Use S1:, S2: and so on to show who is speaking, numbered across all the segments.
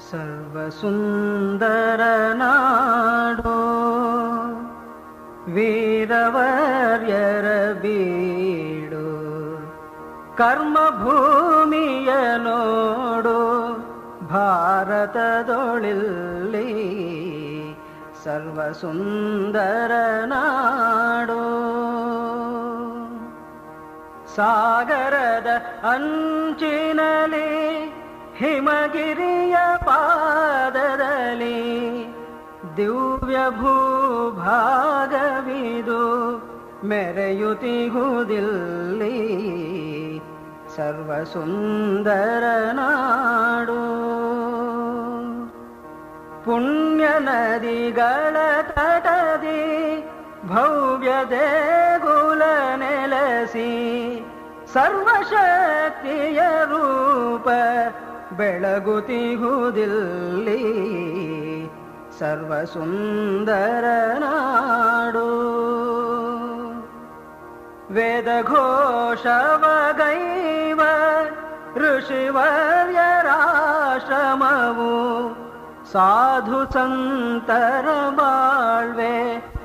S1: ಸರ್ವಸುಂದರ ನಾಡೋ ವೀರವರ್ಯರ ಬೀಡು ಕರ್ಮಭೂಮಿಯ ನೋಡು ಭಾರತದೊಳಿಲ್ಲಿ ಸರ್ವಸುಂದರ ನಾಡೋ ಸಾಗರದ ಅಂಚಿನಲ್ಲಿ ಹಿಮಗಿರಿಯ ಪಾದದಲ್ಲಿ ದಿವ್ಯ ಭೂಭಾಗವಿದು ಮೆರೆಯುತ್ತಿಗುವುದಿಲ್ಲಿ ಸರ್ವಸುಂದರ ನಾಡು ಪುಣ್ಯ ನದಿಗಳ ತಟದಿ ಭವ್ಯ ದೇಗುಲ ನೆಲೆಸಿ ಸರ್ವಶಕ್ತಿಯ ರೂಪ ಬೆಳಗುತ್ತಿಗುವುದಿಲ್ಲಿ ಸರ್ವಸುಂದರ ನಾಡು ವೇದಘೋಷವಗೈವ ಋಷಿವರ್ಯರಾಶ್ರಮವು ಸಾಧು ಸಂತರ ಬಾಳ್ವೆ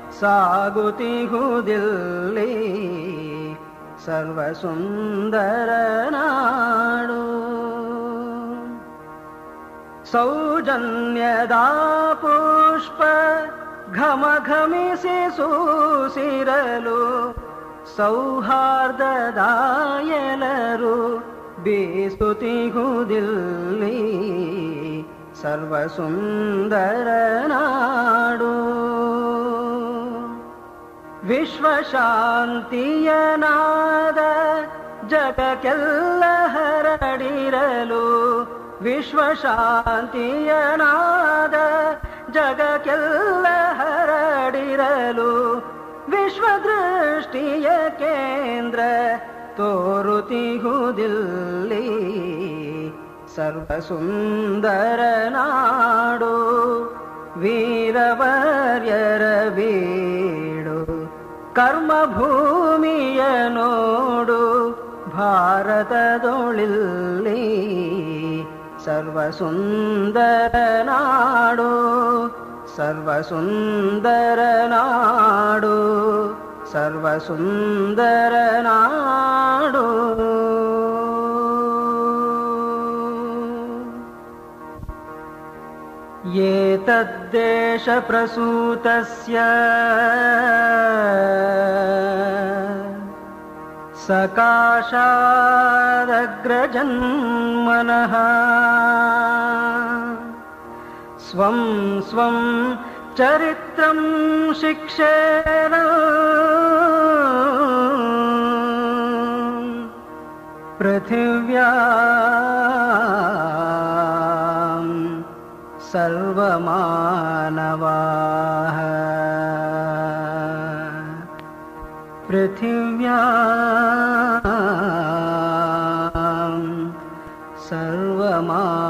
S1: ಸಾಗುತ್ತಿಗುವುದಿಲ್ಲಿ ಸರ್ವಸುಂದರ ನಾಡು ಸೌಜನ್ಯದ ಪುಷ್ಪ ಘಮಘಮಿಸಿ ಸೂಸಿರಲು ಸೌಹಾರ್ದದ ಎಲರು ಬೀಸುತ್ತಿಗುವುದಿಲ್ಲಿ ಸರ್ವಸುಂದರ ನಾಡು ವಿಶ್ವಶಾಂತಿಯ ನಾದ ಜಗಕ್ಕೆಲ್ಲ ಹರಡಿರಲು ವಿಶ್ವಶಾಂತಿಯ ನಾದ ಜಗಕ್ಕೆಲ್ಲ ಹರಡಿರಲು ವಿಶ್ವದೃಷ್ಟಿಯ ಕೇಂದ್ರ ತೋರುತ್ತಿಗುವುದಿಲ್ಲಿ ಸರ್ವಸುಂದರ ನಾಡು ವೀರವರ್ಯರ ಬೀಡು ಕರ್ಮಭೂಮಿಯ ನೋಡು ಭಾರತದೊಳಿಲ್ಲಿ ಸರ್ವಸುಂದರ ನಾಡು ಸರ್ವಸುಂದರ ನಾಡು ಸರ್ವಸುಂದರ ನಾಡು ಏತದ್ದೇಶ ಪ್ರಸೂತಸ್ಯ ಸಕಾಶಾದಗ್ರಜನ್ಮನಃ ಸ್ವಂ ಸ್ವಂ ಚರಿತ್ರಂ ಶಿಕ್ಷೇನ ಪೃಥಿವ್ಯಾಂ ಸರ್ವಮಾನವಾಃ ಪೃಥಿವ್ಯಾಂ ಸರ್ವಮಾನವಾಃ